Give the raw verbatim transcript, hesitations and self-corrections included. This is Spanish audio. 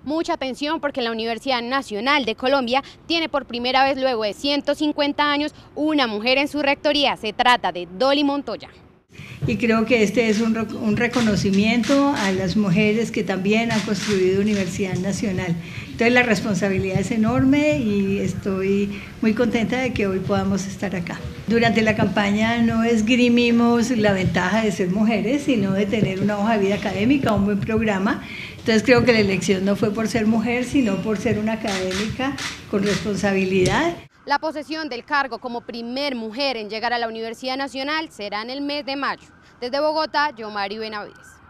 Mucha atención porque la Universidad Nacional de Colombia tiene por primera vez luego de ciento cincuenta años una mujer en su rectoría. Se trata de Dolly Montoya. Y creo que este es un, un reconocimiento a las mujeres que también han construido Universidad Nacional. Entonces la responsabilidad es enorme y estoy muy contenta de que hoy podamos estar acá. Durante la campaña no esgrimimos la ventaja de ser mujeres, sino de tener una hoja de vida académica, un buen programa. Entonces creo que la elección no fue por ser mujer, sino por ser una académica con responsabilidad. La posesión del cargo como primer mujer en llegar a la Universidad Nacional será en el mes de mayo. Desde Bogotá, Yomari Benavides.